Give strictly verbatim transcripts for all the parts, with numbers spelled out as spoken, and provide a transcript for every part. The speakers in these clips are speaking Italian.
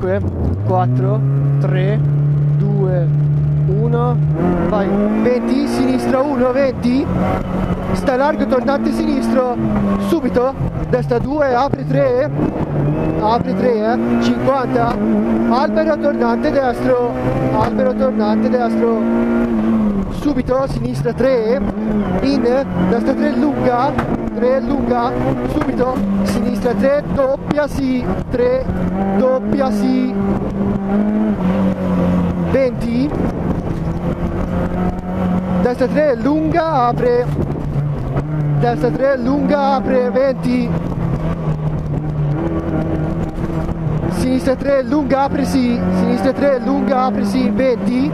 cinque, quattro, tre, due, uno, vai, venti, sinistra uno, venti, sta largo, tornante sinistro, subito, destra due, apri tre, apri tre, eh, cinquanta, albero tornante destro, albero tornante destro, subito, sinistra tre, in, destra tre lunga, tre lunga, subito, sinistra tre, doppia sì, tre, doppia sì, venti, destra tre lunga, apre, destra tre lunga, apre, venti, sinistra tre lunga, apri sì, sinistra tre lunga, apri sì, venti,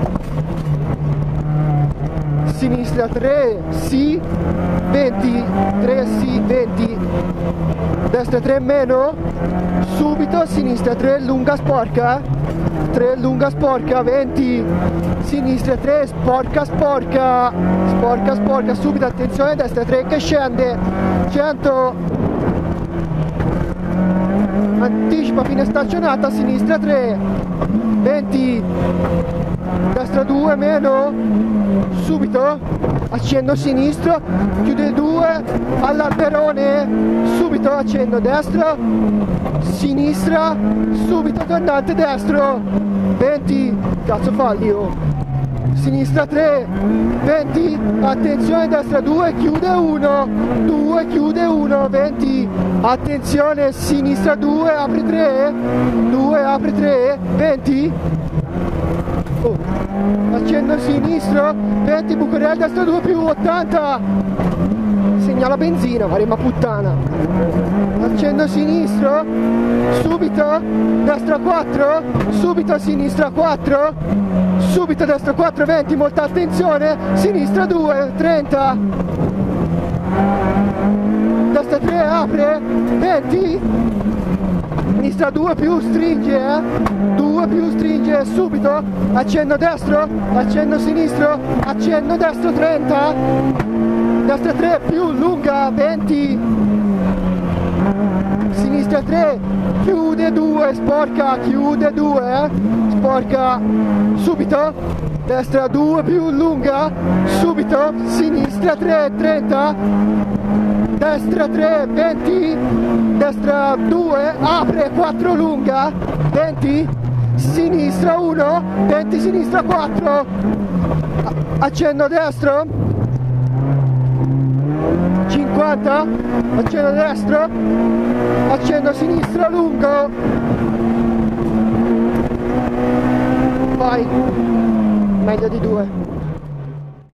sinistra tre sì, venti, tre sì, venti, destra tre meno, subito, sinistra tre lunga sporca, tre lunga sporca, venti, sinistra tre sporca sporca, sporca sporca, subito, attenzione, destra tre che scende, cento, anticipa fine staccionata, sinistra tre, venti, destra due meno, subito, accendo sinistro, chiude due, all'alberone, subito, accendo destro, sinistra, subito, tornante destro, venti, cazzo fallio, sinistra tre, venti, attenzione, destra due, chiude uno, due, chiude uno, venti, attenzione, sinistra due, apri tre, due, apri tre, venti, oh, accendo sinistro, venti, buco destra due più, ottanta, segnala benzina, varema puttana, accendo sinistro, subito, destra quattro, subito, sinistra quattro, subito, destra quattro, venti, molta attenzione, sinistra due, trenta, destra tre, apre, venti, sinistra due più, stringe, eh? due più, stringe, subito, accendo destro, accendo sinistro, accendo destro, trenta, destra tre più, lunga, venti, sinistra tre, chiude due, sporca, chiude due, eh? sporca, subito, destra due più, lunga, subito, sinistra tre, trenta, destra tre, venti, destra due, apre, quattro lunga, venti, sinistra uno, venti, sinistra quattro, accendo destro, cinquanta, accendo destro, accendo sinistro, lungo, vai, meglio di due.